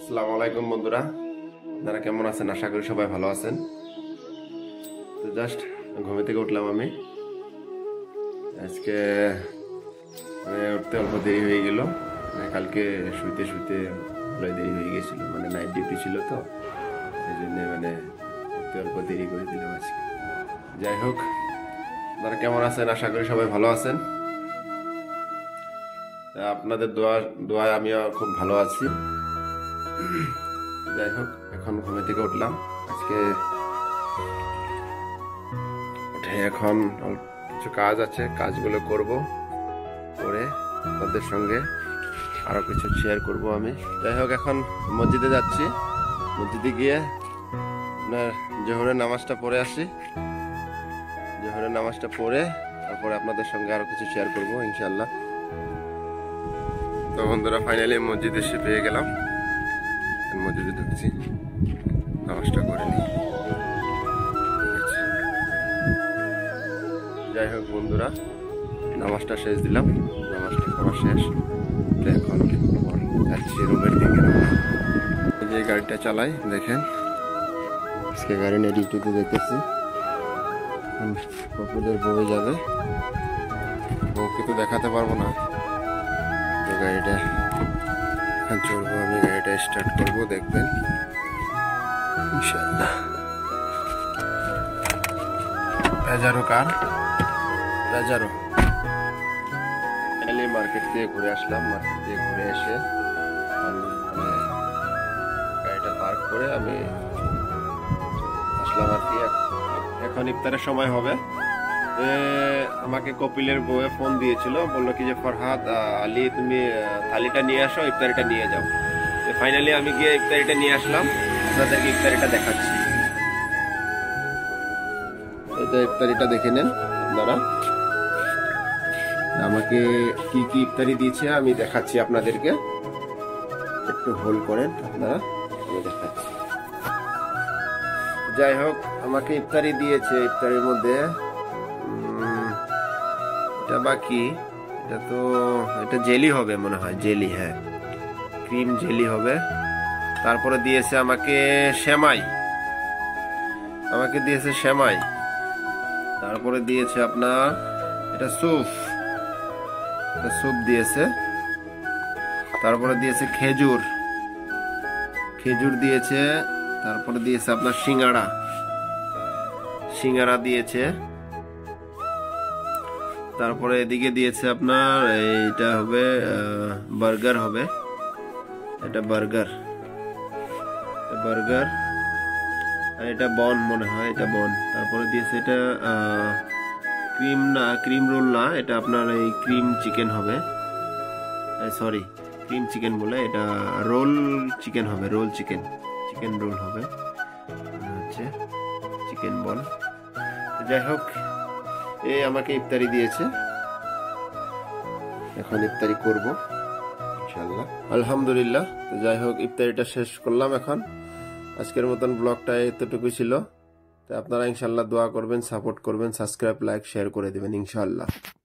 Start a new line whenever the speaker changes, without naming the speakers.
আসসালামু আলাইকুম বন্ধুরা, আপনারা কেমন আছেন? আশা করি সবাই ভালো আছেন। তো জাস্ট ঘুম থেকে উঠলাম আমি। আজকে উঠতে অল্প দেরি হয়ে গেল। কালকে শুইতে শুইতে প্রায় দেরি হয়ে গেছিল, নাইট ডিউটি ছিল, তো সেই জন্য উঠতে অল্প দেরি করে দিলাম আজকে। যাই হোক, আপনারা কেমন আছেন? আশা করি সবাই ভালো আছেন। আপনাদের দোয়ায় আমিও খুব ভালো আছি। যাই হোক, এখন ঘুম থেকে উঠলাম আজকে। উঠে এখন কিছু কাজ আছে, কাজগুলো করব, করে তাদের সঙ্গে আরো কিছু শেয়ার করব আমি। যাই হোক, এখন মসজিদে যাচ্ছি। মসজিদে গিয়ে আপনার জোহরের নামাজটা পড়ে আসি। জোহরের নামাজটা পড়ে তারপরে আপনাদের সঙ্গে আরো কিছু শেয়ার করব ইনশাআল্লাহ। তো বন্ধুরা, ফাইনালি মসজিদে এসে পেয়ে গেলাম। মসজিদে ঢুকছি, নামাজটা করে নিই। যাই হোক বন্ধুরা, নামাজটা শেষ দিলাম, নামাজটা করা শেষ। এখন যাচ্ছি রুমের দিকে। যে গাড়িটা চালাই দেখেন, আজকে গাড়ি নিয়ে ডিউটিতে দেখতেছি। পপুলের বউ যাবে, বউকে তো দেখাতে পারবো না, তো গাড়িটা চলবো আমি। গাড়িটা স্টার্ট করবো, দেখবেন ইনশাআল্লাহ। রাজারো কার, রাজারো। মার্কেট থেকে ঘুরে আসলাম। মার্কেট থেকে ঘুরে এসে গাড়িটা পার্ক করে আমি আসলাম আর কি। এখন ইফতারের সময় হবে। আমাকে কপিলের বউয়ে ফোন দিয়েছিল, বললো কি যে ফরহাদ আলী, তুমি থালিটা নিয়ে আসো, ইফতারিটা নিয়ে যাও। ফাইনালি আমি গিয়ে ইফতারিটা নিয়ে আসলাম, আপনাদেরকে ইফতারিটা দেখাচ্ছি। এটা ইফতারিটা দেখে নেন আপনারা। আমাকে কি কি ইফতারি দিয়েছে আমি দেখাচ্ছি আপনাদেরকে, একটু হোল্ড করেন আপনারা, আমি দেখাচ্ছি। যাই হোক, আমাকে ইফতারি দিয়েছে। ইফতারির মধ্যে এটা বাকি, এটা জেলি হবে মনে হয়, জেলি, হ্যাঁ ক্রিম জেলি হবে। তারপরে দিয়েছে আমাকে সেমাই, তারপরে দিয়েছে আপনার এটা স্যুপ দিয়েছে। তারপরে দিয়েছে খেজুর দিয়েছে। তারপরে দিয়েছে আপনার সিঙ্গারা দিয়েছে। তারপরে এদিকে দিয়েছে আপনার এইটা হবে বার্গার হবে, এটা বার্গার আর এটা বন মনে হয়, এটা বন। তারপরে দিয়েছে এটা ক্রিম রোল না, এটা আপনার এই ক্রিম চিকেন হবে, সরি ক্রিম চিকেন বলে, এটা রোল চিকেন হবে, চিকেন রোল হবে, হচ্ছে চিকেন বল। যাই হোক, এই আমাকে ইফতারি দিয়েছে, এখন ইফতারি করব ইনশাআল্লাহ, আলহামদুলিল্লাহ। তো যাই হোক, ইফতারিটা শেষ করলাম। এখন আজকের মতন ব্লগটা এতটুকু ছিল। তো আপনারা ইনশাআল্লাহ দোয়া করবেন, সাপোর্ট করবেন, সাবস্ক্রাইব, লাইক, শেয়ার করে দিবেন ইনশাআল্লাহ।